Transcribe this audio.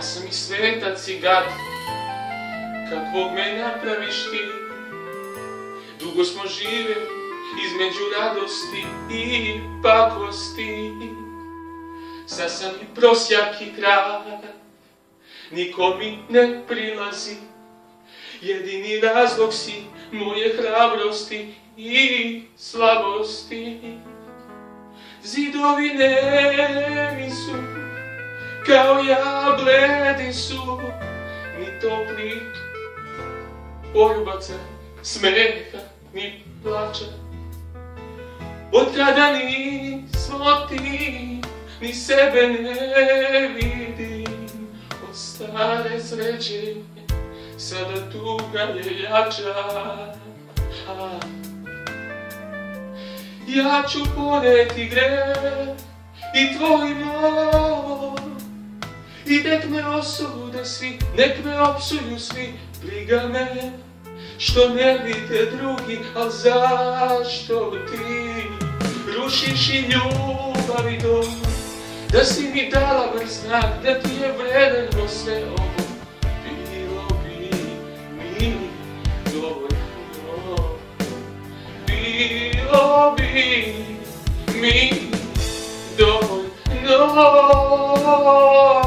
sam i svetac i gad, kakvog me napraviš ti. Dugo smo živjeli između radosti i pakosti. Sad sam i prosjak i kralj, niko mi ne prilazi. Jedini razlog si moje hrabrosti i slabosti. Zidovi nemi su, kao ja bledi su, ni topli poljubaca, smeha, ni plača. Od kada nismo ti, ni sebe ne vidim. Od stare sreće, sada tuga je jača. Ja ću poneti greh i tvoj moj, i nek me osude svi, nek me opsuju svi. Briga me što ne vide drugi, al zašto ti rušiš i ljubav i dom? Da si mi dala vrh znak, da ti je vredeno sve ovo. Bilo bi mi dovoljno, bilo bi mi dovoljno.